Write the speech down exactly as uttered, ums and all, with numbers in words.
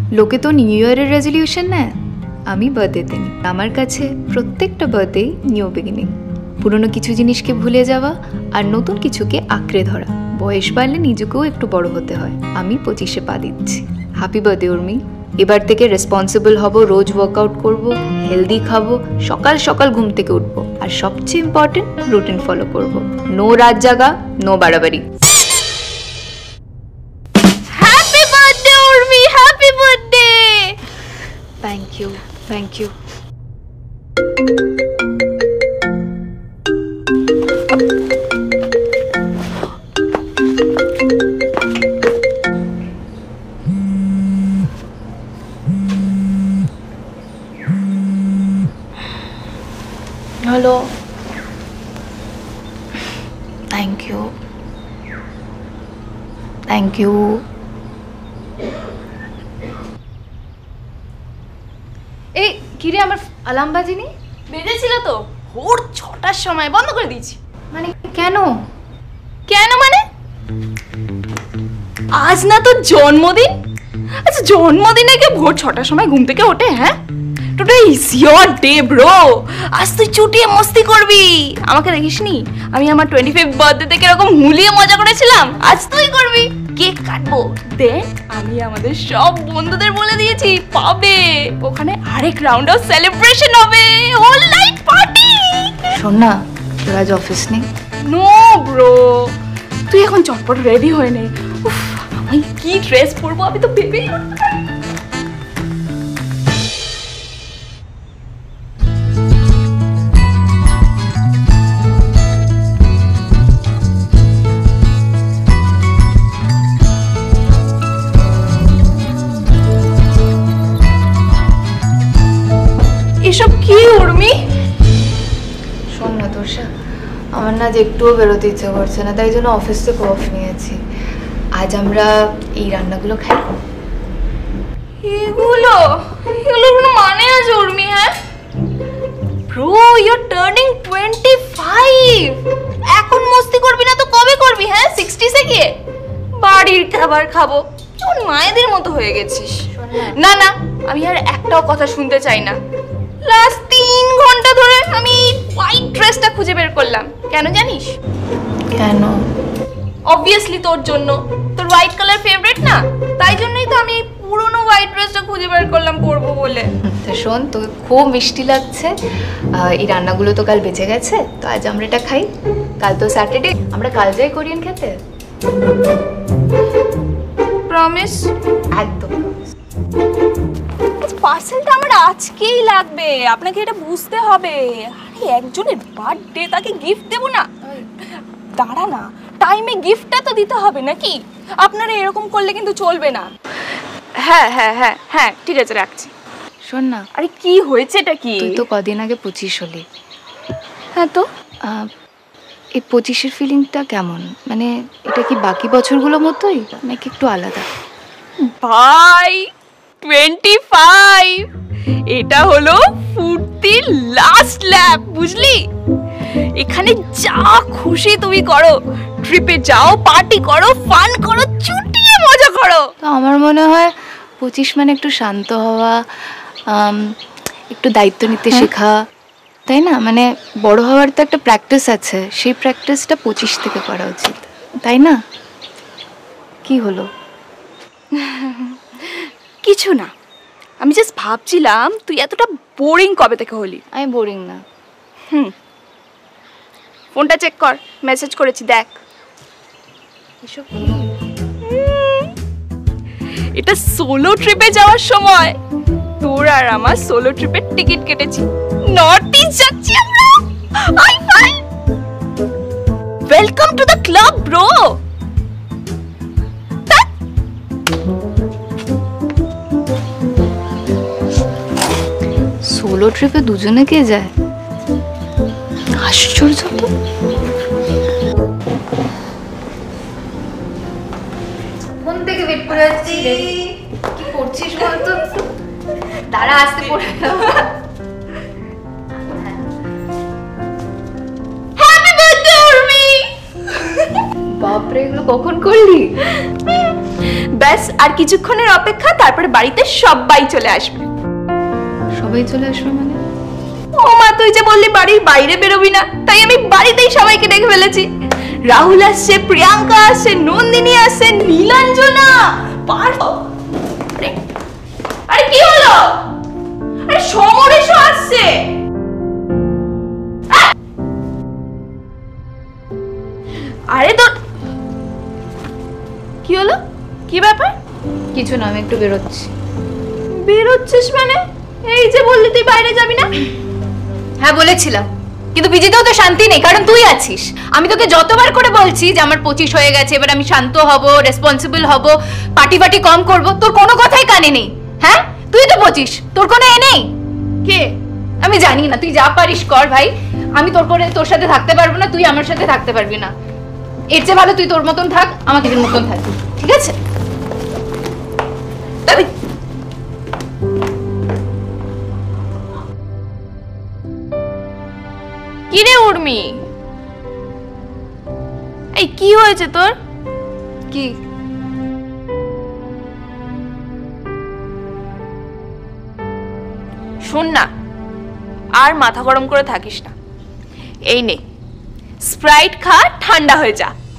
লোকে তো নিউ ইয়ারের রেজলিউশন নেয়, আমি বার্থডেতে নিই। আমার কাছে প্রত্যেকটা বার্থডে নিউ বিগিনিং। পুরনো কিছু জিনিসকে ভুলে যাওয়া আর নতুন কিছুকে আঁকড়ে ধরা। বয়স বাড়লে নিজেকেও একটু বড় হতে হয়। আমি পঁচিশে পা দিচ্ছি। Happy birthday Urmi. এবার থেকে রেসপন্সিবল হব, রোজ ওয়ার্কআউট করব, হেলদি খাবো, সকাল সকাল ঘুম থেকে উঠবো, আর সবচেয়ে ইম্পর্টেন্ট রুটিন ফলো করব। নো রাত জাগা, নো বাড়াবাড়ি। Happy birthday Urmi, happy birthday. Thank you, thank you. Hello, thank you, thank you. এই কিরে, আমার অ্যালার্ম বাজেনি? বেজেছিল তো ভোর ছটার সময়, বন্ধ করে দিয়েছি। মানে কেন? কেন মানে আজ না তোর জন্মদিন? আচ্ছা জন্মদিনে কে ভোর ছটার সময় ঘুম থেকে ওঠে? হ্যাঁ, today is your day bro. আজ তুই চুটিয়ে মস্তি করবি। আমাকে দেখিসনি আমি আমার টোয়েন্টি ফিফথ বার্থডে থেকে এরকম হুলিয়ে মজা করেছিলাম? আজ তুই করবি। কেক কাটবো, দেখ আমি আমাদের সব বন্ধুদের বলে দিয়েছি, পাবে ওখানে আরেক রাউন্ড অফ সেলিব্রেশন হবে, হোল নাইট পার্টি। শোন না, তোর আজ অফিস নেই? নো ব্রো, তুই এখন চটপট রেডি হয়ে নে। উফ, আমি কি ড্রেস পরবো আমি তো ভেবেই উঠতে পারি। এসব কি উর্মি? শোন না তোষা, আমার না আজ একটুও বেরোতে ইচ্ছে করছে না, তাই জন্য অফিস থেকে অফ নিয়েছি। আজ আমরা এই রান্নাগুলো খাই। এগুলো এগুলো কোনো মানে আছে উর্মি? হ্যাঁ bro, you are turning twenty five. এখন মস্তি করবি না তো কবে করবি? হ্যাঁ সিক্সটিস এ গিয়ে বাড়ির খাবার খাবো, কেমন মায়েদের মতো হয়ে গেছিস। না না, আমি আর একটাও কথা শুনতে চাই না। লাস্ট তিন ঘন্টা ধরে আমি হোয়াইট ড্রেসটা খুঁজে বের করলাম। কেন জানিস? কেন? অবভিয়াসলি তোর জন্য। তোর হোয়াইট কালার ফেভারিট না, তাই জন্যই তো আমি পুরনো হোয়াইট ড্রেসটা খুঁজে বের করলাম পরবো বলে। তা শোন, তোকে খুব মিষ্টি লাগছে। এই রান্নাগুলো তো কাল বেঁচে গেছে, তো আজ আমরা এটা খাই। কাল তো স্যাটারডে, আমরা কাল যাই কোরিয়ান খেতে। প্রমিস? একদম। পার্সেলটা আমার আজকেই লাগবে, আপনাকে এটা বুঝতে হবে। আরে একজনের বার্থডে, তাকে গিফট দেবো না? দাঁড়া না, টাইমে গিফটটা তো দিতে হবে নাকি? আপনারা এরকম করলে কিন্তু চলবে না। হ্যাঁ হ্যাঁ হ্যাঁ হ্যাঁ ঠিক আছে, রাখছি। শোন না। আরে কি হয়েছে এটা? কি তুই তো কদিন আগে পঁচিশ হলি। হ্যাঁ তো এই পঁচিশের ফিলিংটা কেমন? মানে এটা কি বাকি বছরগুলো মতোই নাকি একটু আলাদা? ভাই টোয়েন্টি ফাইভ, এটা হলো ফুর্তির লাস্ট ল্যাপ, বুঝলি? এখানে যা খুশি তুমি করো, ট্রিপে যাও, পার্টি করো, ফান করো, চুটিয়ে মজা করো। তো আমার মনে হয় পঁচিশ মানে একটু শান্ত হওয়া, একটু দায়িত্ব নিতে শেখা, তাই না? মানে বড় হওয়ার তো একটা প্র্যাকটিস আছে, সেই প্র্যাকটিসটা পঁচিশ থেকে করা উচিত, তাই না? কি হলো? কিছু না, আমি জাস্ট ভাবছিলাম তুই এতটা বোরিং কবে থেকে হলি? আমি বোরিং না। হুম, ফোনটা চেক কর, মেসেজ করেছি, দেখ। এসব এটা সোলো ট্রিপে যাওয়ার সময় তোর আর আমার সোলো ট্রিপের টিকিট কেটেছি, নর্থ ইস্ট যাচ্ছি আমরা। High five, welcome to the club bro. Solo ট্রিপে দুজনে কে যায়? আশ্চর্য তো। ফোন থেকে ওয়েট করে আছি। কি করছিস বলতো? দাঁড়া, আসতে পড়ে না। Happy birthday Urmi. বাপরে, এগুলো কখন করলি? ব্যাস আর কিছুক্ষণের অপেক্ষা, তারপরে বাড়িতে সবাই চলে আসবে। সবাই চলে আসবে মানে? ও মা, তুই যে বললি বাড়ির বাইরে বেরোবি না, তাই আমি বাড়িতেই সবাইকে ডেকে ফেলেছি। রাহুল আসছে, প্রিয়াঙ্কা আসছে, নন্দিনী আসছে, নীলাঞ্জনা, পার্থ। আরে আরে কি হলো? আরে সমরেশও আসছে। আরে তোর কি হলো? কি ব্যাপার? কিছু না, আমি একটু বেরোচ্ছি। বেরোচ্ছিস মানে? এই যে বললি তুই বাইরে যাবি না। হ্যাঁ বলেছিলাম, কিন্তু পিজিতেও তো শান্তি নেই, কারণ তুই আছিস। আমি তোকে যতবার করে বলছি যে আমার পঁচিশ হয়ে গেছে, এবার আমি শান্ত হব, রেসপন্সিবল হব, পার্টি পার্টি কম করব, তোর কোনো কথাই কানে নেই। হ্যাঁ তুই তো পঁচিশ, তোর কোনো এ নেই। কে? আমি জানি না, তুই যা পারিস কর ভাই। আমি তোর করে তোর সাথে থাকতে পারবো না, তুই আমার সাথে থাকতে পারবি না। এর চেয়ে ভালো তুই তোর মতন থাক, আমাকে তোর মতন থাকবি, ঠিক আছে? তবে কি রে উর্মি, এই কি হয়েছে তোর? কি? শোন না, আর মাথা গরম করে থাকিস না। এই নে স্প্রাইট খা, ঠান্ডা হয়ে যা।